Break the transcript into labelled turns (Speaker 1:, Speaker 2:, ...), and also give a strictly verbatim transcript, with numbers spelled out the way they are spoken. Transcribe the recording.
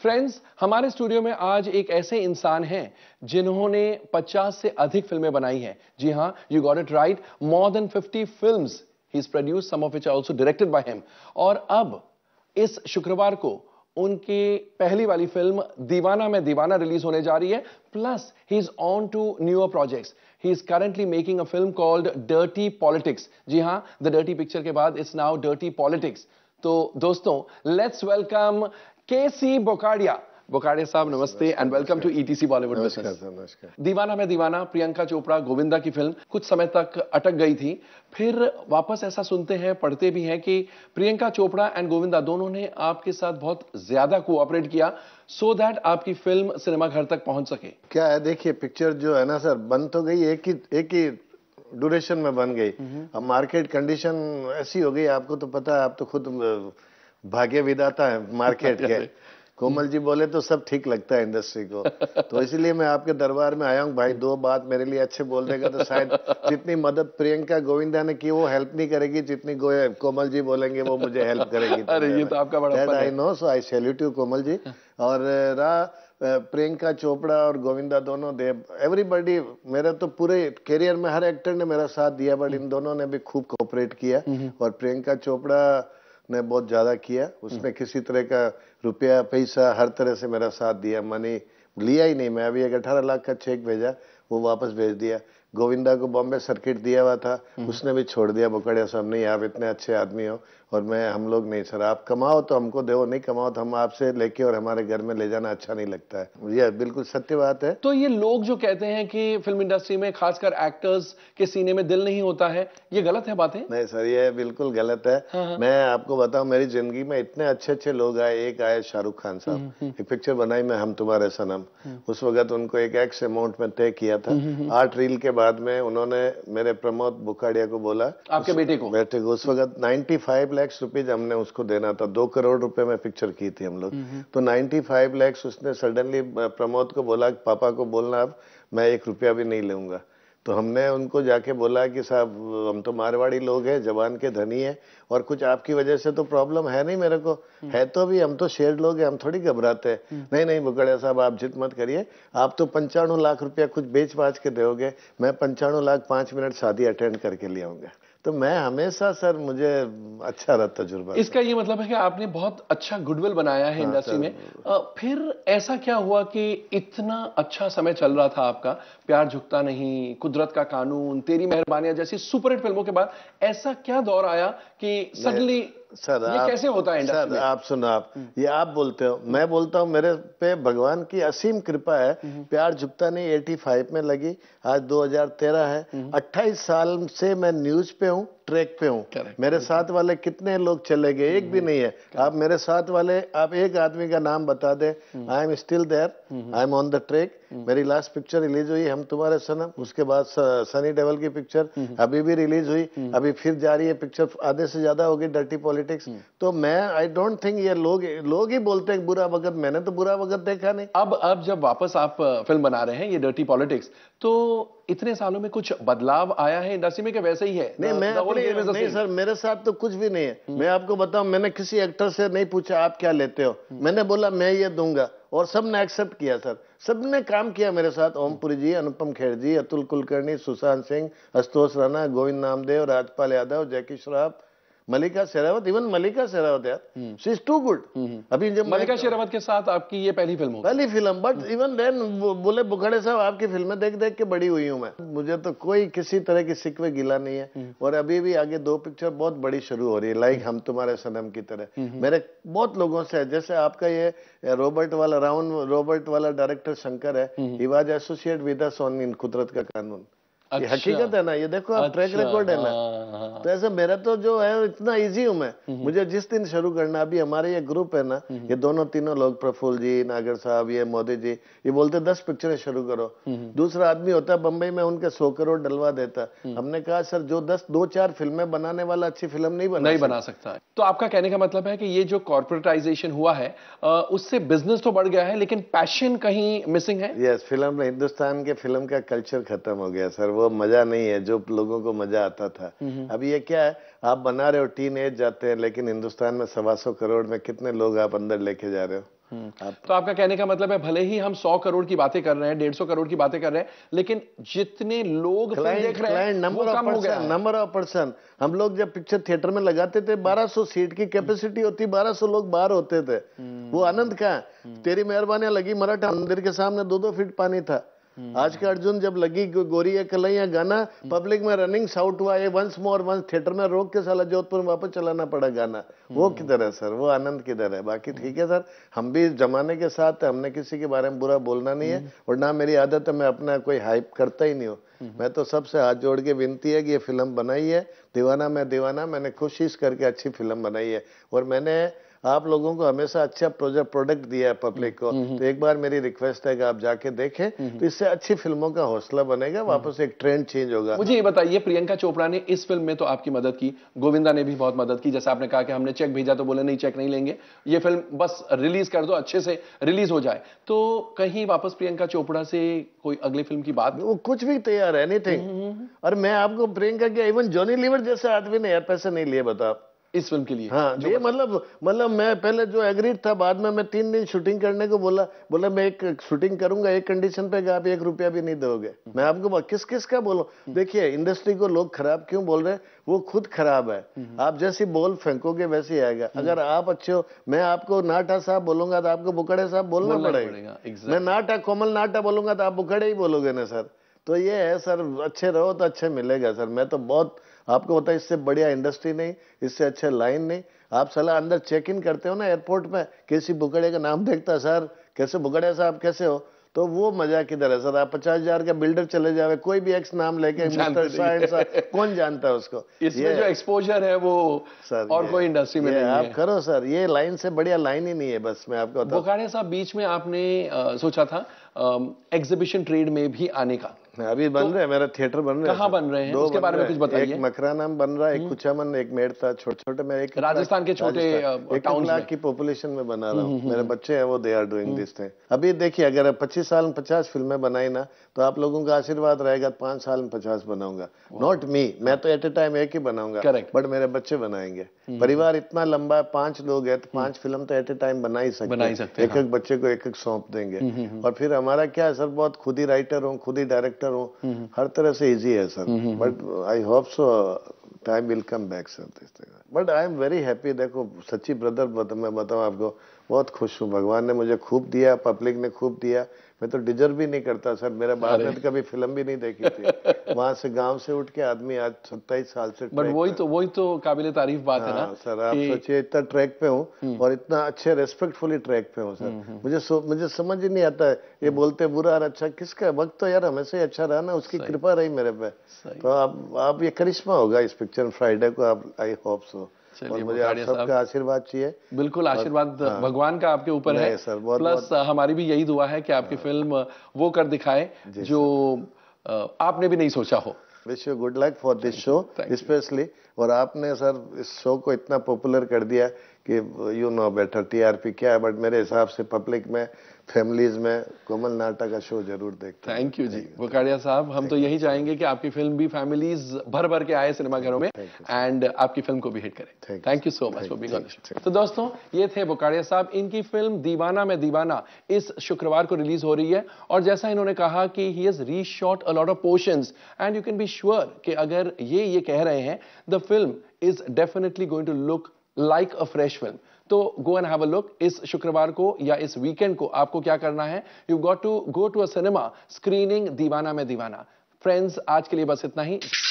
Speaker 1: Friends, हमारे studio में आज एक ऐसे इंसान हैं जिन्होंने पचास से अधिक फिल्में बनाई हैं। जी हां, you got it right, more than fifty films he is produced, some of which are also directed by him. और अब इस शुक्रवार को उनकी पहली वाली फिल्म दीवाना में दीवाना रिलीज होने जा रही है। Plus he is on to newer projects. He is currently making a film called dirty politics. जी हां, द डर्टी पिक्चर के बाद इट्स नाउ डर्टी पॉलिटिक्स। तो दोस्तों, लेट्स वेलकम केसी बोकाडिया। बोकाडिया साहब नमस्ते and welcome to ETC Bollywood business.
Speaker 2: नमस्कार।
Speaker 1: दीवाना में दीवाना, प्रियंका चोपड़ा गोविंदा की फिल्म कुछ समय तक अटक गई थी, फिर वापस ऐसा सुनते हैं, पढ़ते भी हैं कि प्रियंका चोपड़ा एंड गोविंदा दोनों ने आपके साथ बहुत ज्यादा कोऑपरेट किया सो दैट आपकी फिल्म सिनेमा घर तक पहुंच सके।
Speaker 2: क्या है, देखिए पिक्चर जो है ना सर, बन तो गई एक ही एक ही ड्यूरेशन में बन गई। अब मार्केट कंडीशन ऐसी हो गई, आपको तो पता है, आप तो खुद भाग्य विधाता है मार्केट के। कोमल जी बोले तो सब ठीक लगता है इंडस्ट्री को, तो इसलिए मैं आपके दरबार में आया हूँ भाई। दो बात मेरे लिए अच्छे बोल देगा तो शायद जितनी मदद प्रियंका गोविंदा ने की वो हेल्प नहीं करेगी, जितनी कोमल जी बोलेंगे वो मुझे हेल्प करेगी।
Speaker 1: अरे ये तो आपका बड़ा
Speaker 2: I know, so I salute you Komal ji. और रहा प्रियंका चोपड़ा और गोविंदा दोनों, दे एवरीबॉडी, मेरा तो पूरे करियर में हर एक्टर ने मेरा साथ दिया, बट इन दोनों ने भी खूब कोऑपरेट किया। और प्रियंका चोपड़ा ने बहुत ज्यादा किया, उसने किसी तरह का रुपया पैसा हर तरह से मेरा साथ दिया। मनी लिया ही नहीं, मैं अभी एक अठारह लाख का चेक भेजा, वो वापस भेज दिया। गोविंदा को बॉम्बे सर्किट दिया हुआ था, उसने भी छोड़ दिया। बोकाडिया साहब, नहीं आप इतने अच्छे आदमी हो और मैं हम लोग नहीं सर, आप कमाओ तो हमको दो, नहीं कमाओ तो हम आपसे लेके और हमारे घर में ले जाना अच्छा नहीं लगता है। ये बिल्कुल सत्य बात है।
Speaker 1: तो ये लोग जो कहते हैं कि फिल्म इंडस्ट्री में खासकर एक्टर्स के सीने में दिल नहीं होता है, ये गलत है बातें?
Speaker 2: नहीं सर, ये बिल्कुल गलत है। हाँ हाँ। मैं आपको बताऊं, मेरी जिंदगी में इतने अच्छे अच्छे लोग आए। एक आए शाहरुख खान साहब, एक पिक्चर बनाई मैं हम तुम्हारे सनम, उस वक्त उनको एक एक्स अमाउंट में तय किया था। आठ रील के बाद में उन्होंने मेरे प्रमोद बोकाडिया को बोला, आपके बेटे को बेटे को उस वक्त नाइन्टी फाइव लाख रुपीज हमने उसको देना था। दो करोड़ रुपए में पिक्चर की थी हम लोग, तो नाइन्टी फाइव लाख उसने सडनली प्रमोद को बोला, पापा को बोलना अब मैं एक रुपया भी नहीं लूंगा। तो हमने उनको जाके बोला कि साहब हम तो मारवाड़ी लोग हैं, जवान के धनी है, और कुछ आपकी वजह से तो प्रॉब्लम है नहीं मेरे को, है तो भी हम तो शेर लोग हैं, हम थोड़ी घबराते हैं। नहीं नहीं बोकाडिया साहब, आप जिद मत करिए, आप तो पंचानवे लाख रुपया कुछ बेच बाच के दोगे, मैं पंचानवे लाख पांच मिनट शादी अटेंड करके ले आऊंगा। तो मैं हमेशा सर, मुझे अच्छा रहा तजुर्बा।
Speaker 1: इसका ये मतलब है कि आपने बहुत अच्छा गुडविल बनाया है इंडस्ट्री में। आ, फिर ऐसा क्या हुआ कि इतना अच्छा समय चल रहा था आपका, प्यार झुकता नहीं, कुदरत का कानून, तेरी मेहरबानियां जैसी सुपरहिट फिल्मों के बाद ऐसा क्या दौर आया कि सडनली
Speaker 2: सर
Speaker 1: ये
Speaker 2: आप,
Speaker 1: कैसे होता है इंडस्ट्री
Speaker 2: सर
Speaker 1: में?
Speaker 2: आप सुनो, आप ये आप बोलते हो, मैं बोलता हूँ मेरे पे भगवान की असीम कृपा है। प्यार झुकता नहीं पचासी में लगी, आज दो हज़ार तेरह है। अट्ठाईस साल से मैं न्यूज पे हूँ, ट्रैक पे हूँ। मेरे साथ वाले कितने लोग चले गए, एक भी नहीं है। आप मेरे साथ वाले, आप एक आदमी का नाम बता दे, I am still there, I am on the track. मेरी लास्ट पिक्चर रिलीज हुई हम तुम्हारे सनम, उसके बाद सनी देओल की पिक्चर अभी भी रिलीज हुई, अभी फिर जा रही है पिक्चर, आधे से ज्यादा होगी डर्टी पॉलिटिक्स। तो मैं आई डोंट थिंक ये लोग लोग ही बोलते हैं बुरा वक्त, मैंने तो बुरा वक्त देखा नहीं।
Speaker 1: अब अब जब वापस आप फिल्म बना रहे हैं ये डर्टी पॉलिटिक्स, तो इतने सालों में कुछ बदलाव आया है इंडस्ट्री में कि वैसे ही है?
Speaker 2: नहीं मैं अपनी, नहीं सर, मेरे साथ तो कुछ भी नहीं है। मैं आपको बताऊं, मैंने किसी एक्टर से नहीं पूछा आप क्या लेते हो, मैंने बोला मैं ये दूंगा, और सबने एक्सेप्ट किया सर। सबने काम किया मेरे साथ, ओमपुरी जी, अनुपम खेर जी, अतुल कुलकर्णी, सुशांत सिंह, आशुतोष राणा, गोविंद नामदेव, राजपाल यादव, जैकी श्रॉफ, मलिका शेरावत, इवन मलिका शेरावत यार, शी इज टू गुड। अभी जब
Speaker 1: मलिका शेरावत के साथ आपकी ये पहली फिल्म हो?
Speaker 2: पहली फिल्म, बट इवन देन बोले बोकाडिया साहब आपकी फिल्में देख देख के बड़ी हुई हूं मैं, मुझे तो कोई किसी तरह की सिकवे गिला नहीं है। और अभी भी आगे दो पिक्चर बहुत बड़ी शुरू हो रही है, लाइक हम तुम्हारे सनम की तरह। मेरे बहुत लोगों से, जैसे आपका ये रॉबर्ट वाला राउंड रॉबर्ट वाला डायरेक्टर शंकर है, he was associate with us on in Kudrat Ka कानून। अच्छा, ये हकीकत है ना, ये देखो आप, अच्छा, ट्रैक रिकॉर्ड है ना। हाँ, तो ऐसे मेरा तो जो है इतना इजी हूं मैं, मुझे जिस दिन शुरू करना। अभी हमारे ये ग्रुप है ना, ये दोनों तीनों लोग, प्रफुल्ल जी, नागर साहब, ये मोदी जी, ये बोलते दस पिक्चरें शुरू करो। दूसरा आदमी होता है बंबई में, उनके सौ करोड़ डलवा देता। हमने कहा सर जो दस दो चार फिल्में बनाने वाला अच्छी फिल्म नहीं बना
Speaker 1: नहीं बना सकता है। तो आपका कहने का मतलब है कि ये जो कॉर्पोरेटाइजेशन हुआ है उससे बिजनेस तो बढ़ गया है, लेकिन पैशन कहीं मिसिंग है।
Speaker 2: यस, फिल्म में हिंदुस्तान के फिल्म का कल्चर खत्म हो गया सर, वो मजा नहीं है जो लोगों को मजा आता था। अभी ये क्या है, आप बना रहे हो, टीन एज जाते हैं, लेकिन हिंदुस्तान में सवा सौ करोड़ में कितने लोग आप अंदर लेके जा रहे हो?
Speaker 1: आप... तो आपका कहने का मतलब है भले ही हम सौ करोड़ की बातें कर रहे हैं, डेढ़ सौ करोड़ की बातें कर रहे हैं, लेकिन जितने लोग फिल्म देख रहे हैं वो कम हो गया है।
Speaker 2: नंबर ऑफ पर्सन, हम लोग जब पिक्चर थिएटर में लगाते थे बारह सौ सीट की कैपेसिटी होती, बारह सौ लोग बाहर होते थे। वो आनंद कहाँ? तेरी मेहरबानी लगी मराठा मंदिर के सामने दो दो फीट पानी था। आज का अर्जुन जब लगी गोरी है कलैया गाना, पब्लिक में रनिंग शाउट हुआ, ये वंस मोर वंस, थिएटर में रोक के साला जोधपुर में वापस चलाना पड़ा गाना। वो किधर है सर? वो आनंद किधर है? बाकी ठीक है सर, हम भी जमाने के साथ है, हमने किसी के बारे में बुरा बोलना नहीं है, और ना मेरी आदत है मैं अपना कोई हाइप करता ही नहीं हूँ। मैं तो सबसे हाथ जोड़ के विनती है कि ये फिल्म बनाई है दीवाना मैं दीवाना, मैंने कोशिश करके अच्छी फिल्म बनाई है, और मैंने आप लोगों को हमेशा अच्छा प्रोजेक्ट प्रोडक्ट दिया है पब्लिक को। तो एक बार मेरी रिक्वेस्ट है कि आप जाके देखें, तो इससे अच्छी फिल्मों का हौसला बनेगा, वापस एक ट्रेंड चेंज होगा।
Speaker 1: मुझे ये बताइए, प्रियंका चोपड़ा ने इस फिल्म में तो आपकी मदद की, गोविंदा ने भी बहुत मदद की, जैसे आपने कहा कि हमने चेक भेजा तो बोले नहीं चेक नहीं लेंगे, ये फिल्म बस रिलीज कर दो, अच्छे से रिलीज हो जाए। तो कहीं वापस प्रियंका चोपड़ा से कोई अगली फिल्म की बात?
Speaker 2: वो कुछ भी तैयार है, एनीथिंग। और मैं आपको प्रियंका के इवन जॉनी लीवर जैसे आदमी ने पैसे नहीं लिए, बताओ
Speaker 1: इस फिल्म के लिए।
Speaker 2: हाँ, ये मतलब मतलब मैं पहले जो एग्रीड था, बाद में मैं तीन दिन शूटिंग करने को बोला बोला मैं एक शूटिंग करूंगा एक कंडीशन पे कि आप एक रुपया भी नहीं दोगे। मैं आपको किस किस का बोलूं? देखिए, इंडस्ट्री को लोग खराब क्यों बोल रहे हैं? वो खुद खराब है। आप जैसी बोल फेंकोगे वैसे ही आएगा। अगर आप अच्छे हो, मैं आपको नाटा साहब बोलूंगा तो आपको बुकड़े साहब बोलना पड़ेगा। मैं नाटा कोमल नाटा बोलूंगा तो आप बुकड़े ही बोलोगे ना सर। तो ये है सर, अच्छे रहो तो अच्छे मिलेगा सर। मैं तो बहुत आपको पता है, इससे बढ़िया इंडस्ट्री नहीं, इससे अच्छे लाइन नहीं। आप साला अंदर चेक इन करते हो ना एयरपोर्ट में, किसी बुकड़े का नाम देखता, सर कैसे बुकड़े साहब कैसे हो, तो वो मजा किधर है सर? आप पचास हजार का बिल्डर चले जावे, कोई भी एक्स नाम लेके मिस्टर साइंस, कौन जानता है उसको?
Speaker 1: इसमें जो एक्सपोजर है वो सर और कोई इंडस्ट्री में नहीं है।
Speaker 2: आप करो सर, ये लाइन से बढ़िया लाइन ही नहीं है। बस मैं आपको बताऊं,
Speaker 1: बोकाडिया साहब बीच में आपने आ, सोचा था एग्जीबिशन ट्रेड में भी आने का,
Speaker 2: अभी बन तो रहे हैं, मेरा थिएटर बन रहे हैं।
Speaker 1: कहाँ बन रहे हैं? उसके बारे में कुछ बताइए।
Speaker 2: एक मकरा नाम बन रहा है, एक कुचामन, एक मेड़ता, छोटे छोटे में, एक
Speaker 1: राजस्थान के छोटे टाउन
Speaker 2: लाख की पॉपुलेशन में बना रहा हूँ। मेरे बच्चे हैं वो, they are doing this thing. अभी देखिए, अगर पच्चीस साल में पचास फिल्में बनाई ना, तो आप लोगों का आशीर्वाद रहेगा, पांच साल में पचास बनाऊंगा। नॉट मी, मैं तो एट ए टाइम एक ही बनाऊंगा, बट मेरे बच्चे बनाएंगे। परिवार इतना लंबा है, पांच लोग हैं, तो पांच फिल्म तो एट ए टाइम बना ही सकते, एक एक बच्चे को एक एक सौंप देंगे। और फिर हमारा क्या है सर, बहुत खुद ही राइटर हूँ, खुद ही डायरेक्टर हूँ, हर तरह से इजी है sir. But I hope so time will come back sir. But I am very happy. देखो सच्ची ब्रदर, मैं बताऊं आपको, बहुत खुश हूँ। भगवान ने मुझे खूब दिया, पब्लिक ने खूब दिया। मैं तो डिजर्व भी नहीं करता सर। मेरे बाप ने तो कभी फिल्म भी नहीं देखी थी। वहां से गांव से उठ के आदमी आज सत्ताईस साल से,
Speaker 1: बट वही तो वही तो काबिले तारीफ बात है ना
Speaker 2: सर। आप सोचिए, इतना ट्रैक पे हूँ और इतना अच्छे रेस्पेक्टफुली ट्रैक पे हूँ सर। मुझे मुझे समझ ही नहीं आता है, ये बोलते बुरा और अच्छा किसका वक्त, तो यार हमेशा ही अच्छा रहा ना, उसकी कृपा रही मेरे पे। तो आप आप ये करिश्मा होगा इस पिक्चर फ्राइडे को, आप आई होप सो। और मुझे आप सबका आशीर्वाद चाहिए।
Speaker 1: बिल्कुल, आशीर्वाद हाँ, भगवान का आपके ऊपर है
Speaker 2: सर। बहुत,
Speaker 1: प्लस बहुत, हमारी भी यही दुआ है कि आपकी हाँ, फिल्म वो कर दिखाए जो आपने भी नहीं सोचा हो।
Speaker 2: Wish you good luck for this show specially. और आपने सर इस शो को इतना पॉपुलर कर दिया कि यू नो बेटर टीआरपी क्या है, बट मेरे हिसाब से पब्लिक में, फैमिलीज में कोमल नाटा का शो जरूर देखते हैं।
Speaker 1: थैंक यू जी बोकाडिया साहब। हम तो यही चाहेंगे कि आपकी फिल्म भी फैमिलीज भर भर के आए सिनेमाघरों में एंड आपकी फिल्म को भी हिट करे। Thank you so much for being on the show. तो दोस्तों, ये थे बोकाडिया साहब। इनकी फिल्म दीवाना मैं दीवाना इस शुक्रवार को रिलीज हो रही है, और जैसा इन्होंने कहा कि he has reshot a lot of portions and you can be sure कि अगर ये ये कह रहे हैं, the film is definitely going to look like a fresh film. तो go and have a look. इस शुक्रवार को या इस वीकेंड को आपको क्या करना है, you got to go to a cinema screening Deewana में दीवाना। फ्रेंड्स, आज के लिए बस इतना ही।